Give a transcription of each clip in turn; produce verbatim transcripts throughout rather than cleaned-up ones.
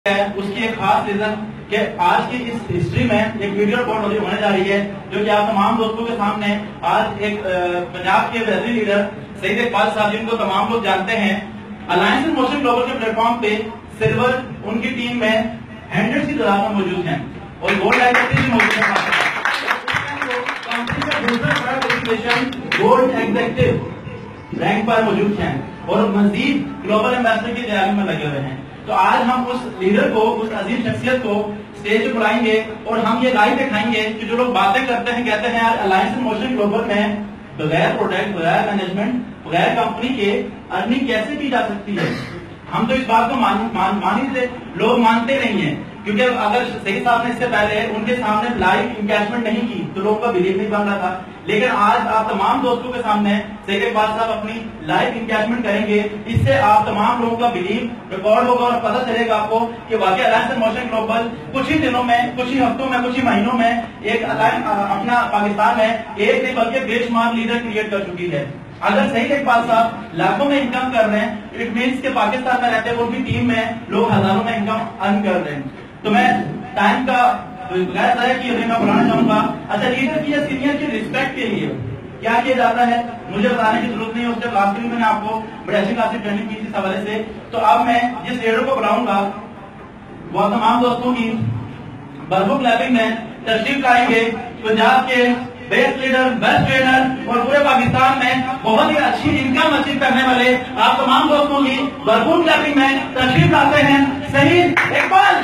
है उसकी एक खास रीजन कि आज की इस हिस्ट्री में एक वीडियो रिकॉर्ड होने जा रही है जो कि आप तमाम दोस्तों के सामने आज एक पंजाब के बेहतरीन लीडर सईद इकबाल साहब जिनको तमाम लोग जानते हैं, अलायंस इन मोशन ग्लोबल के प्लेटफॉर्म पे सिल्वर उनकी टीम में हंड्रेड की तादाद में मौजूद हैं और गोल्ड एग्जेक्टिव भी मौजूद है। कंपनी का दूसरा बड़ा डेजिग्नेशन गोल्ड एग्जेक्टिव रैंक पर मौजूद हैं और मजीद ग्लोबल एम्बेसडर की तैयारी में लगे हुए हैं। तो आज हम उस लीडर को, उस अजीम शख्सियत को स्टेज पे बुलाएंगे और हम ये लाइव दिखाएंगे कि जो लोग बातें करते हैं, कहते हैं यार अलायंस इन मोशन ग्लोबल में बगैर प्रोडक्ट, बगैर मैनेजमेंट, बगैर कंपनी के अर्निंग कैसे की जा सकती है। हम तो इस बात को मान मान मान ही से लोग मानते नहीं है, क्योंकि अगर सही साहब ने इससे पहले उनके सामने लाइव इंगेजमेंट नहीं की तो लोगों का बिलीव नहीं बन रहा था। लेकिन आज आप तमाम दोस्तों के सामने सईद इकबाल साहब अपनी लाइव इंगेजमेंट करेंगे, इससे आप तमाम लोगों का बिलीव रिकॉर्ड होगा और पता चलेगा आपको कि वाकई अलायंस इन मोशन ग्लोबल कुछ ही दिनों में, कुछ ही हफ्तों में, कुछ ही महीनों में एक अलायंस अपना पाकिस्तान में एक नहीं बल्कि बेशुमार लीडर क्रिएट कर चुकी है। अगर सईद इकबाल साहब लाखों में इनकम कर रहे हैं, इट मीन्स के पाकिस्तान में रहते हैं उनकी टीम में लोग हजारों में इनकम अर्न कर रहे हैं। तो मैं टाइम का बगैर ज़ाया किए मैं बुलाना चाहूंगा, अच्छा लीडर की या सीनियर की रिस्पेक्ट के लिए क्या किया जाता है मुझे बताने की जरूरत नहीं है, उससे लास्ट में मैंने आपको बड़ी अच्छी खासी ट्रेनिंग की थी इस हवाले से। तो अब मैं जिस लीडर को बुलाऊंगा वो तमाम दोस्तों की बर्बो क्लैपिंग में तशरीफ लाएंगे। पंजाब के बेस्ट लीडर, बेस्ट ट्रेनर और पूरे पाकिस्तान में बहुत ही अच्छी इनकम अचीव करने वाले आप तमाम दोस्तों की भरपूर क्लैपिंग में तशरीफ लाते हैं सईद इकबाल।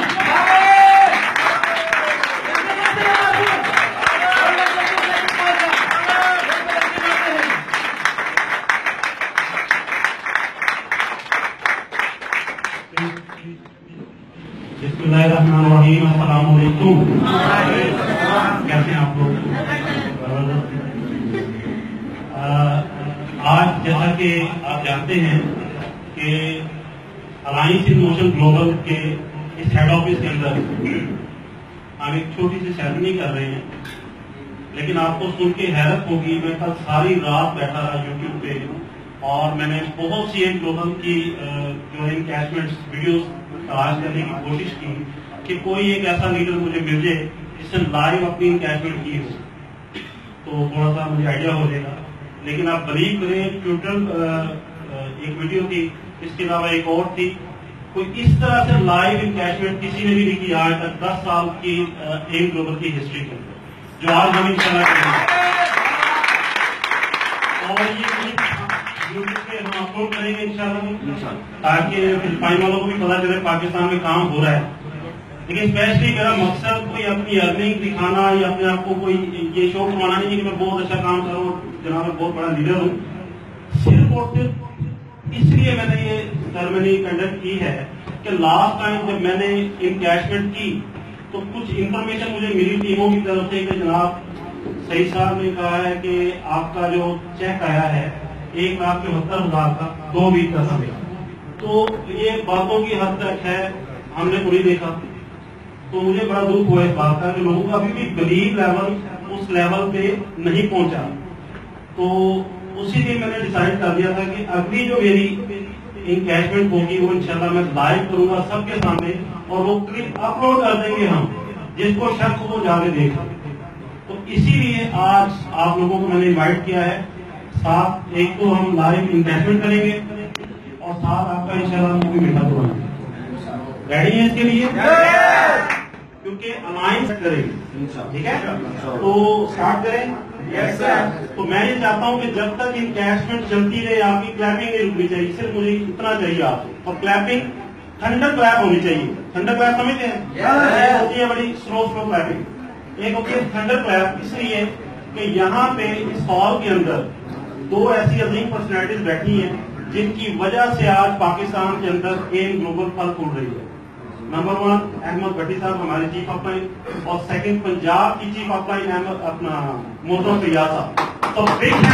बिस्मिल्लाहिर्रहमानिर्रहीम, अस्सलाम वालेकुम। कैसे हैं आप लोग? आज जैसा कि आप जानते हैं कि अलायंस इन मोशन ग्लोबल के इस हेड ऑफिस के अंदर हम एक छोटी सी सेरेमनी कर रहे हैं, लेकिन आपको सुन के हैरत होगी, मैं कल सारी रात बैठा रहा यूट्यूब पे और मैंने बहुत सी एक ग्लोबल की जो एनकैशमेंट वीडियोस तलाश करने की कोशिश की कि कोई एक ऐसा लीडर मुझे मिल जाए जिसने लाइव अपनी एनकैशमेंट की हो, तो थोड़ा सा मुझे आइडिया हो जाएगा। लेकिन आप बिलीव करें, टोटल एक वीडियो थी, इसके अलावा एक और थी, कोई इस तरह से लाइव एनकैशमेंट किसी ने भी नहीं किया आज तक दस साल की एम ग्लोबल की हिस्ट्री के अंदर, जो आज हम इंशाल्लाह करेंगे। और ये यूट्यूब पे हम अपलोड करेंगे इंशाल्लाह, ताकि फिलिपाइन वालों को भी पता चले पाकिस्तान में काम हो रहा है। लेकिन स्पेशली मेरा मकसद कोई अपनी अर्निंग दिखाना या अपने आप को कोई ये शो करवाना नहीं कि मैं बहुत अच्छा काम करूँ, जनाब मैं बहुत बड़ा लीडर हूँ। सिर्फ और सिर्फ इसलिए मैंने ये सेरेमनी कंडक्ट की है कि लास्ट टाइम जब मैंने इनकैशमेंट की तो कुछ इंफॉर्मेशन मुझे मिली टीमों की तरफ से कि जनाब सही साहब ने कहा है कि आपका जो चेक आया है एक लाख चौहत्तर हजार का दो वीक का समय, तो ये बातों की हद तक है, हमने पूरी देखा। तो मुझे बड़ा दुख हुआ इस बात का कि लोगों का अभी भी बिलीव लेवल उस लेवल पे नहीं पहुंचा। तो उसी दिन मैंने डिसाइड कर दिया था कि अगली जो मेरी एनकैशमेंट होगी वो इंशाल्लाह मैं लाइव करूंगा सबके सामने और वो क्लिप अपलोड कर देंगे हम, जिसको शक हो जाके देखा। तो इसीलिए आज आप लोगों को मैंने इन्वाइट किया है। साथ एक तो हम लाइव एनकैशमेंट करेंगे और साथ आपका इंशाल्लाह मूवी मीठा तो रेडी है इसके लिए, क्योंकि अलायंस करेंगे, ठीक है? तो स्टार्ट करें। Yes sir. तो मैं ये चाहता हूँ कि जब तक इनकैशमेंट चलती रहे आपकी क्लैपिंग नहीं रुकनी चाहिए, सिर्फ मुझे इतना चाहिए आपको। और क्लैपिंग थंडर क्लैप होनी चाहिए। थंडर क्लैप समझते हैं? yes. होती है बड़ी स्लो स्लो क्लैपिंग, एक होती है थंडर क्लैप, इसलिए कि यहाँ पे इस हॉल के अंदर दो ऐसी अजीम पर्सनैलिटीज बैठी हैं जिनकी वजह से आज पाकिस्तान के अंदर एम ग्लोबल फल फूल रही है। नंबर वन अहमद भट्टी साहब हमारे चीफ अपलाइन, और सेकंड पंजाब की चीफ अपलाइन अहमद अपना मोहतरम फैयाज साहब। तो बिग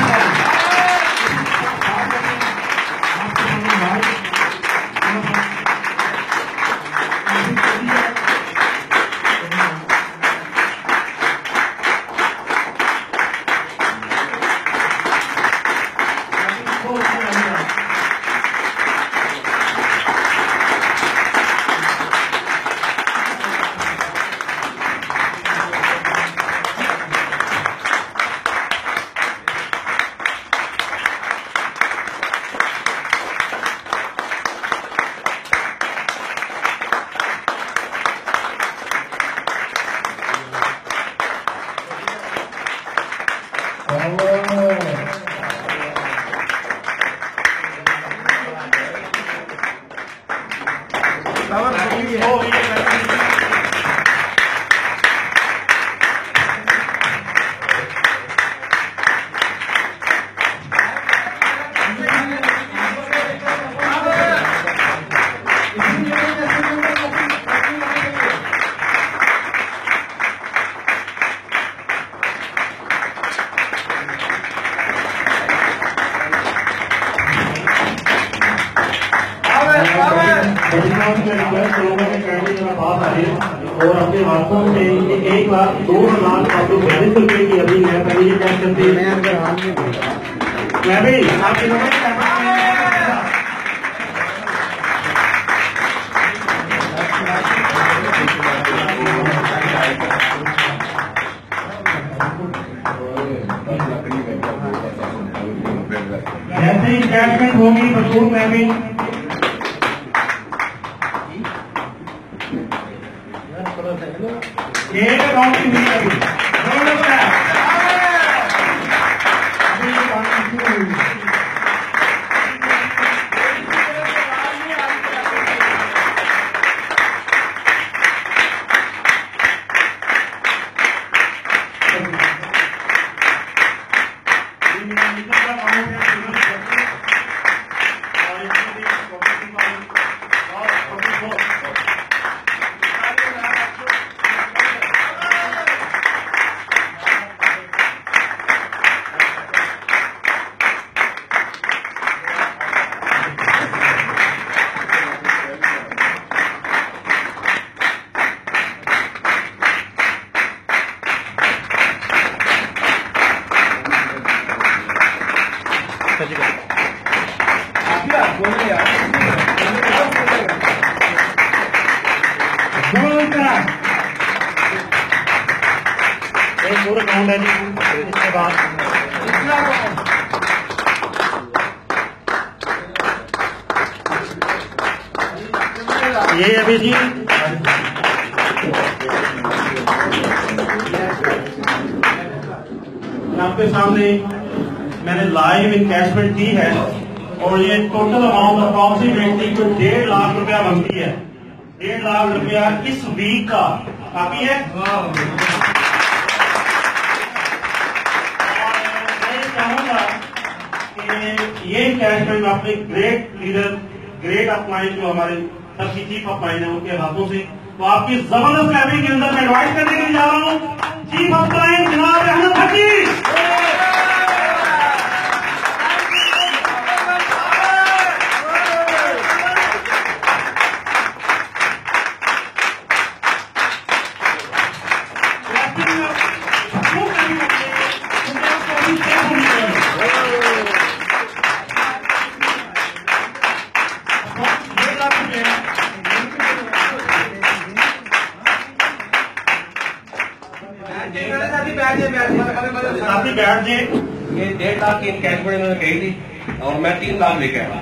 और अपने हाथों से एक लाख दो लाख आपको बयालीस रुपए की अभी है पहले क्या करते हैं मैं भी आपकी जैसे ही कैशमेंट होगी भरपूर मैं भी एक अकाउंट की नहीं अभी पूरा काउंट है जी इसके बाद ये अभी जी आपके सामने मैंने लाइव इनकैशमेंट दी है और ये टोटल अमाउंट अप्रॉक्सीमेटली कोई डेढ़ लाख रुपया बनती है। डेढ़ लाख रुपया इस वीक का काफी है। ये कैशमेंट अपने ग्रेट लीडर ग्रेट अपलाइन जो हमारे सबकी चीफ अपलाइन है उनके हाथों से तो आपकी जबरदस्त लाइब्रेरी के अंदर मैं इन्वाइट करने के लिए जा रहा हूँ चीफ अपलाइन जनाब अहमद हकीम। साथी बैठ जी ये डेढ़ लाख की इनकैशमेंट इन्होंने कही थी और मैं तीन लाख लेके आया।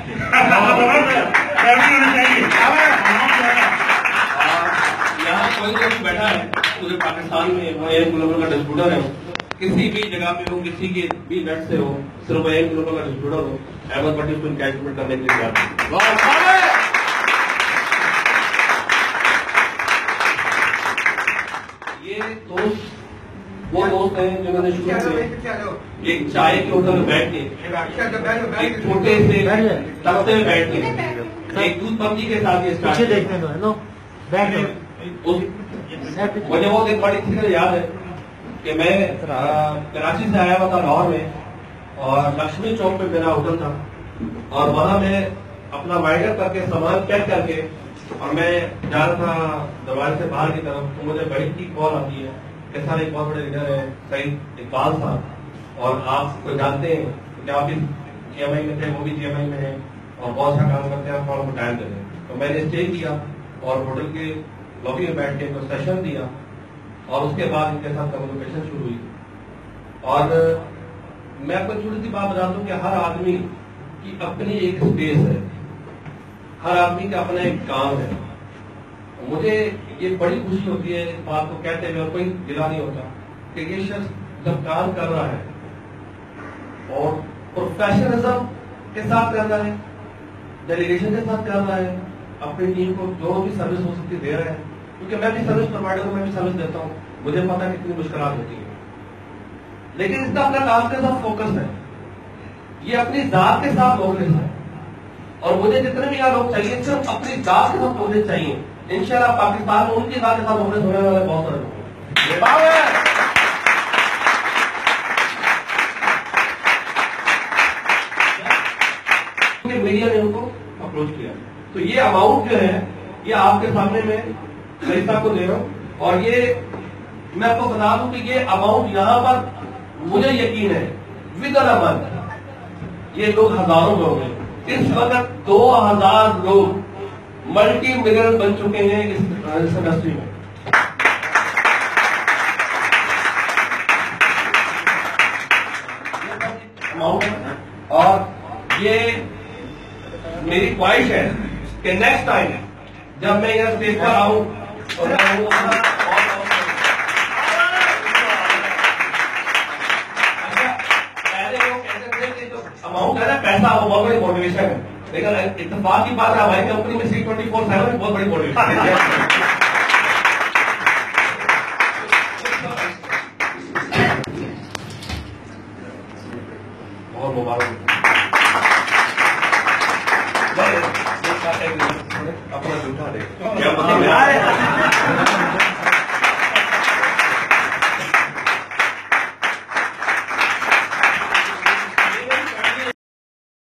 यहाँ कोई कोई बैठा है पूरे पाकिस्तान में वो एक ग्लोबल का डिस्ट्रीब्यूटर है किसी भी जगह पे हो किसी के भी नेट से हो सिर्फ एक ग्लोबल का डिस्ट्रीब्यूटर हो अहमद भट्टी उसको इनकैशमेंट करने के लिए ये दोस्त वो दोस्त हैं जिन्होंने शुरू में एक चाय के होटल में बैठ के एक छोटे से तख्ते में बैठ के एक दूध पबजी के साथ ये स्टार्ट देखने दो नो मुझे वो दिन बड़ी अच्छी तरह याद है कि मैं कराची से आया हुआ था लाहौर में और लक्ष्मी चौक पे मेरा होटल था और वहां मैं अपना वाइडर करके सामान पैक करके और मैं जा रहा था दरवाजे से बाहर की तरफ तो मुझे बड़ी की कॉल आती है कि सर एक बहुत बड़े लीडर है सईद इकबाल साहब और आप कोई जानते हैं कि आप भी जीएमआई में थे वो भी जीएमआई में है और बहुत अच्छा काम करते हैं आप थोड़ा टाइम दे दें तो मैंने स्टे किया और होटल के लॉबी में बैठ के एक सेशन दिया और उसके बाद इनके साथ कम्युनिकेशन शुरू हुई और मैं आपको छोटी सी बात बता दूं कि हर आदमी की अपनी एक स्पेस है हर आदमी का अपना एक काम है। मुझे ये बड़ी खुशी होती है इस बात को कहते हुए और कोई गिला नहीं होता कि ये शख्स जब काम कर रहा है और प्रोफेशनलिज्म के साथ कर रहा है डेलीगेशन के साथ कर रहा है अपनी टीम को जो भी सर्विस हो सकती दे रहे हैं, क्योंकि मैं भी सर्विस प्रोवाइडर हूं, मैं भी सर्विस देता हूं, मुझे पता है कितनी मुश्किलात होती है, लेकिन इसका अपना काम के साथ फोकस है, ये अपनी जात के साथ मोहल्ले है। और मुझे जितने भी यहाँ लोग चाहिए सिर्फ अपनी जात के साथ मोहल्ले चाहिए। इंशाल्लाह पाकिस्तान में उनकी जात के साथ मोहल्ले होने वाले बहुत सारे लोग हैं। ये बात है। मीडिया ने उनको अप्रोच किया, तो ये अमाउंट जो है ये आपके सामने में पैसा को दे रहा हूं। और ये मैं आपको बता दूं कि ये अमाउंट यहां पर मुझे यकीन है विद इन अ मंथ ये लोग हजारों लोग हैं। इस वक्त दो हजार लोग मल्टी मिलियनर बन चुके हैं इस इंडस्ट्री में। और ये मेरी ख्वाहिश है कि नेक्स्ट टाइम जब मैं यह स्टेज पर आऊं और मैं वो पहले वो कहते थे कि जो अमाउंट है ना पैसा वो बहुत बड़ी मोटिवेशन है, लेकिन इत्तेफाक की बात है हमारी कंपनी में सी ट्वेंटी फोर सेवन बहुत बड़ी मोटिवेशन है।